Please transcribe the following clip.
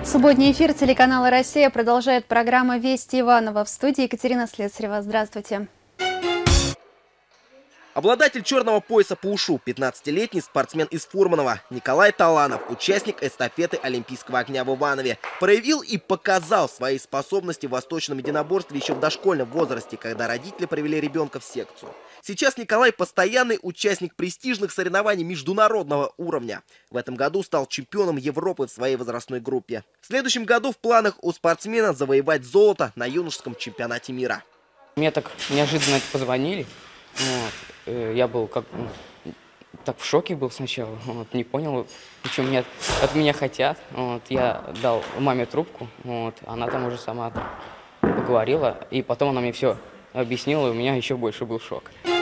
Субботний эфир телеканала «Россия» продолжает программа «Вести Иваново». В студии Екатерина Слесарева. Здравствуйте. Обладатель черного пояса по ушу, 15-летний спортсмен из Фурманова Николай Таланов, участник эстафеты Олимпийского огня в Иванове, проявил и показал свои способности в восточном единоборстве еще в дошкольном возрасте, когда родители привели ребенка в секцию. Сейчас Николай постоянный участник престижных соревнований международного уровня. В этом году стал чемпионом Европы в своей возрастной группе. В следующем году в планах у спортсмена завоевать золото на юношеском чемпионате мира. Мне так неожиданно позвонили. Я был так в шоке был сначала, не понял, что от меня хотят. Я дал маме трубку, она там уже сама поговорила, и потом она мне все объяснила, и у меня еще больше был шок.